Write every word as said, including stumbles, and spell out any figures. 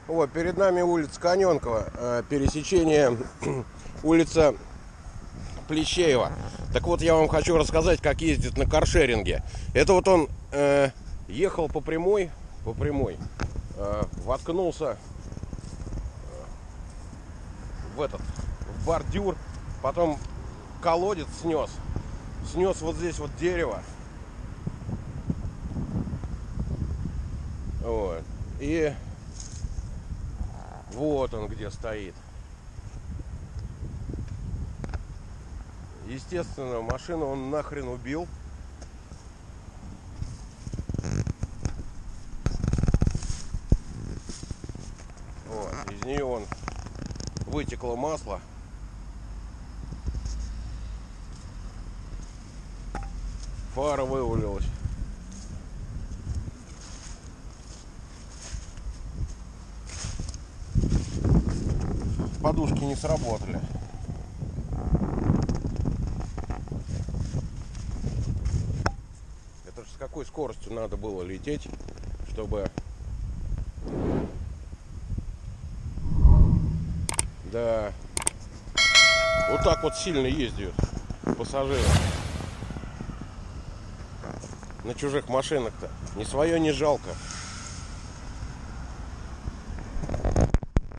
Вот, перед нами улица Коненкова, э, пересечение улица Плещеева. Так вот, я вам хочу рассказать, как ездит на каршеринге. Это вот он э, ехал по прямой, по прямой, э, воткнулся в этот, в бордюр, потом колодец снес, снес вот здесь вот дерево. Вот. И вот он где стоит. Естественно, машину он нахрен убил. Вот. Из нее он вытекло масло. Фара вывалилась. Подушки не сработали. Это же с какой скоростью надо было лететь, чтобы... Да. Вот так вот сильно ездят пассажиры. На чужих машинах-то. Ни свое не жалко.